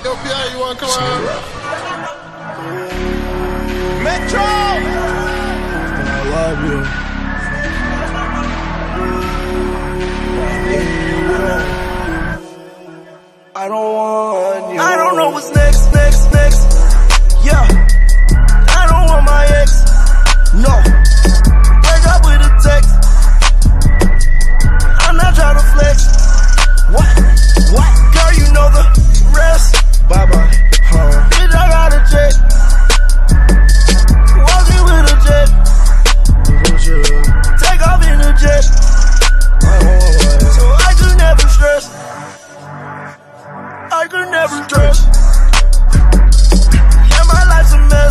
Yo, Pierre, you wanna come on? Metro! I love you. I don't want you. I don't know what's next. Yeah. I don't want my ex. No. Break up with a text. I'm not trying to flex. What? Girl, you know the rest. Bye-bye. Bitch, I got a jet. Walking with a jet. Take off in a jet. So I could never stress. I could never stress. Yeah, my life's a mess,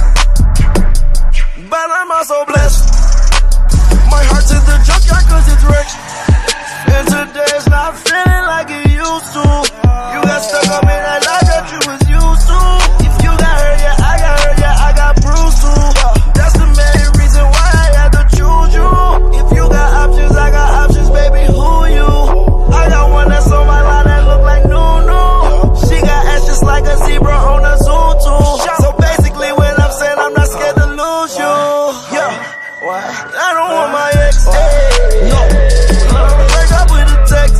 but I'm also blessed. My heart's in the junkyard cause it's wrecked, and today's not feeling like it used to. You got stuck up in that life that you was used to. If you got hurt, yeah, I got hurt, yeah, I got bruised too. That's the main reason why I had to choose you. If you got options, I got options, baby, who you? I got one that's on my line that look like Nunu. She got ass just like a zebra on a zoo too. So basically when I'm saying I'm not scared to lose you. Yeah, I don't want my ex. No, break up with a text.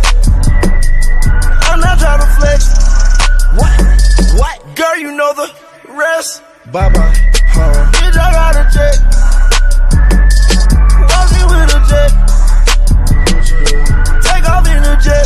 I'm not trying to flex. What? Girl, you know the rest. Bye-bye. Bitch, I got a jet. Walking with a jet. Take off in a jet.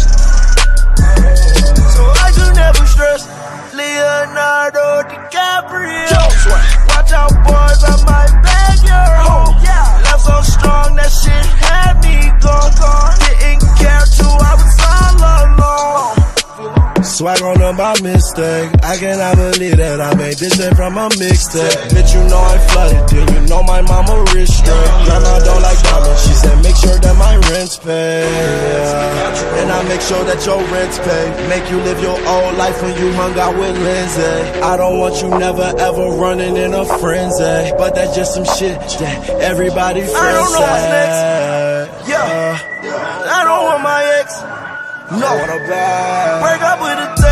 So I could never stress. Leonardo DiCaprio. Watch out, boys, I might bag your hoe. Left so strong, that shit had me gone. Didn't care too, I was all alone. Swag on my mistake. I cannot believe that I made this shit from a mixtape. Bitch, you know I'm flooded. Then you know my mama rich straight. Grandma don't like diamonds. She said make sure that my rent's paid. And I make sure that your rent's paid. Make you live your old life when you hung out with Lindsay. I don't want you never ever running in a frenzy. But that's just some shit that everybody friends I don't know what's say. next. Yeah. I don't want my ex. No. I want a bag. Break up with a